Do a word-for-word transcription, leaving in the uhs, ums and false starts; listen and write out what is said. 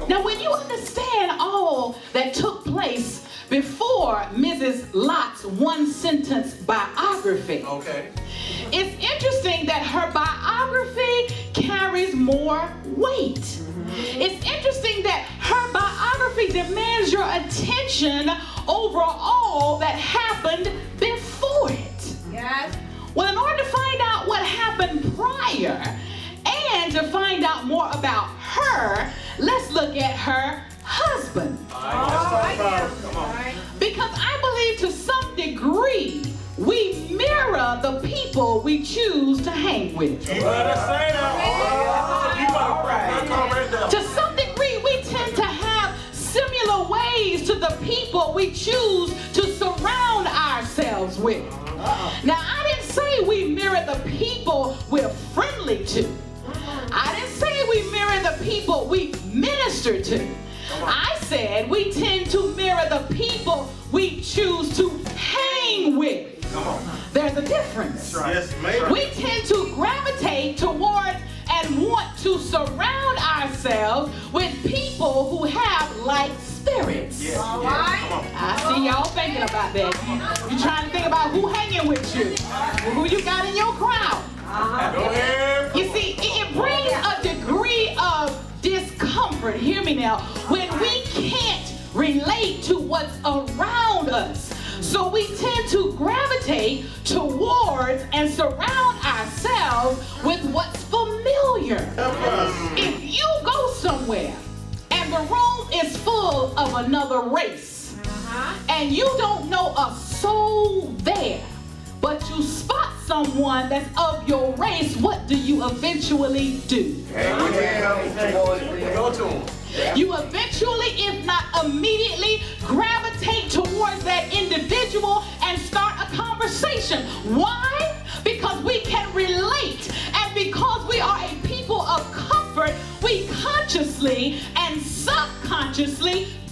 Now, when you understand all that took place before Missus Lott's one-sentence biography, okay, it's interesting that her biography carries more weight. Mm-hmm. It's interesting that her biography demands your attention over all that happened before it. Yes. Well, in order to find out what happened prior and to find out more about her, let's look at her husband. All right, let's talk about it. Come on. Because I believe to some degree we mirror the people we choose to hang with. You better say that. You better. To some degree we tend to have similar ways to the people we choose to surround ourselves with. Now, I didn't say we mirror the people we're friendly to. I didn't say we mirror the people we minister to. I said we tend to mirror the people we choose to hang with. Come on. There's a difference. That's right. Yes, maybe. We tend to gravitate towards and want to surround ourselves with people who have like spirits. Yes. All Yes. right. Come on. I see y'all thinking about that. You're trying to think about who hanging with you, who you got in your crowd. Go ahead. You see, it, it brings a degree of discomfort, hear me now, when we can't relate to what's around us. So we tend to gravitate towards and surround ourselves with what's familiar. If you go somewhere and the room is full of another race, Uh-huh. and you don't know a soul there, but you spot someone that's of your race, what do you eventually do? Go to him. You eventually, if not immediately, gravitate towards that individual and start a conversation. Why? Because we can relate, and because we are a people of comfort, we consciously and subconsciously